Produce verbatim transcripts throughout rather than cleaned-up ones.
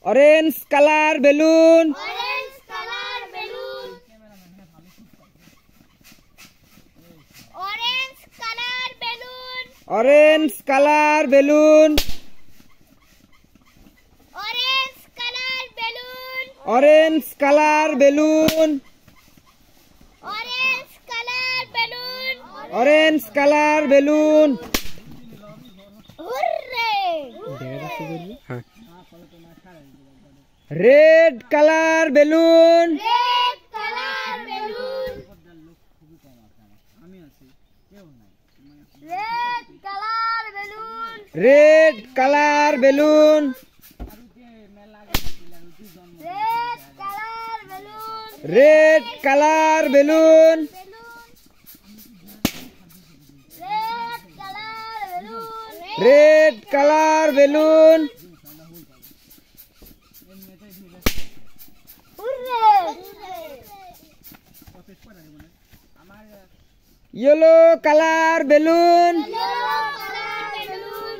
Orange color balloon. Orange color balloon. Orange color balloon. Orange color balloon. Orange color balloon. Orange color balloon. Orange color balloon. Orange color balloon. Hooray! Red color balloon. Red color balloon. Red color balloon. Red color balloon. Red color balloon. Red color balloon. Red color balloon. Red color balloon. Hooray! Yellow color balloon. Yellow color balloon.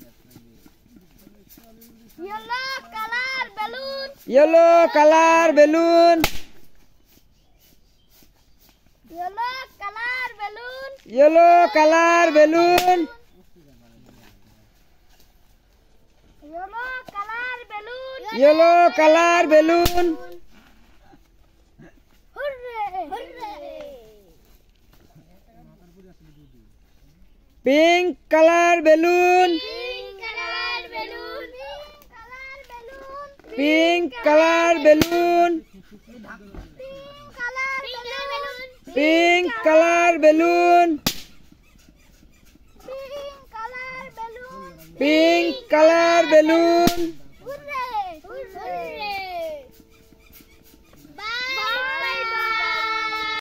Yellow color balloon. Yellow color balloon. Yellow color balloon. Yellow color balloon. Yellow color balloon. Yellow color balloon. Hooray! Hooray! Pink color balloon. Pink color balloon. Pink color balloon. Pink color balloon. Pink color balloon. Pink color balloon. Pink color balloon.